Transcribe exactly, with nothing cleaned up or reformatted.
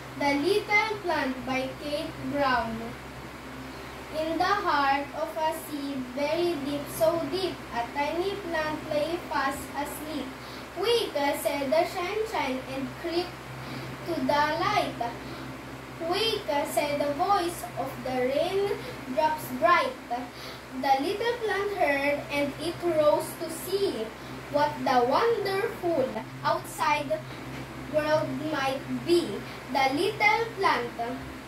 The Little Plant by Kate Brown. In the heart of a sea, very deep, so deep, a tiny plant lay fast asleep. Wake, said the sunshine, and crept to the light. Wake, said the voice of the raindrops bright. The little plant heard, and it rose to see what the wonderful outside world might be. The little plant